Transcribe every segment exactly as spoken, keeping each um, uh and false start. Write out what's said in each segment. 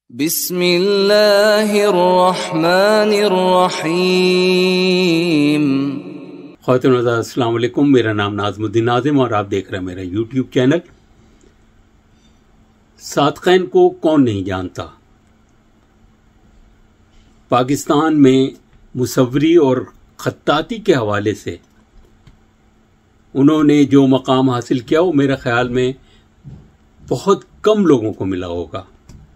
बिस्मिल्लाहिर्रहमानिर्रहीम। ख़वातीन हज़रात अस्सलाम वालेकुम। मेरा नाम नाज़मुद्दीन नाज़िम और आप देख रहे हैं मेरा यूट्यूब चैनल। सादक़ैन को कौन नहीं जानता। पाकिस्तान में मुसव्वरी और ख़त्ताती के हवाले से उन्होंने जो मकाम हासिल किया वो मेरे ख्याल में बहुत कम लोगों को मिला होगा।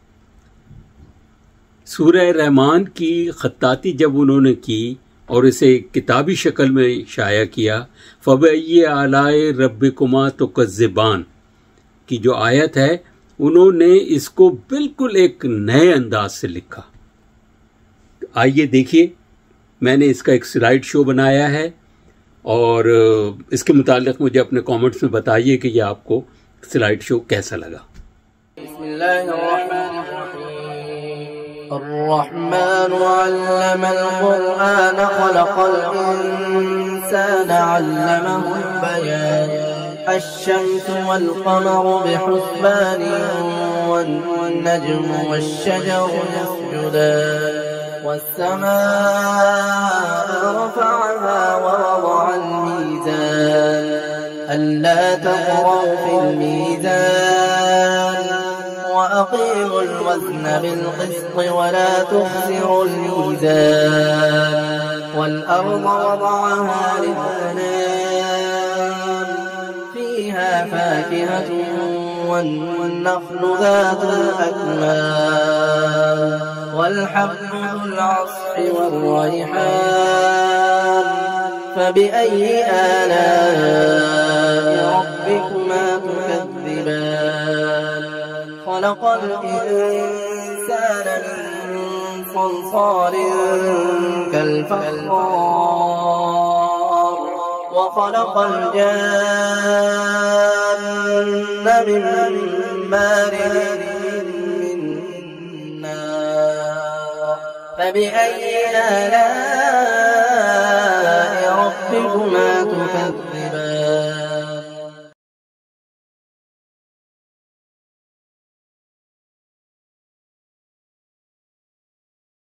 सूरह रहमान की ख़त्ताती जब उन्होंने की और इसे किताबी शक्ल में शाया किया, फ़बअय्यि आलाए रब्बिकुमा तुकज़्ज़िबान की जो आयत है, उन्होंने इसको बिल्कुल एक नए अंदाज से लिखा। आइए देखिए, मैंने इसका एक स्लाइड शो बनाया है और इसके मुतालिक मुझे अपने कमेंट्स में बताइए कि ये आपको स्लाइड शो कैसा लगा। अर्रहमान अल्लमल कुरआन खलक़ल इंसान अल्लमहुल बयान अश-शम्सु वल क़मरु बिहुस्बान वन-नज्मु वश-शजरु यस्जुदान वस-समाअ रफ़अहा व वضعल मीज़ान अल्ला तग़रौ फ़िल मीज़ान وأقيموا الوزن بالقسط ولا تخسروا الميزان والأرض وضعها للأنام فيها فاكهة والنخل ذات الأكمام والحب ذو العصف والريحان فبأي آلاء ربكما تكذبان خلق الإنسان من صلصال كالفخار وخلق الجان من مارج من نار فبأي آلاء ربكما تكذبان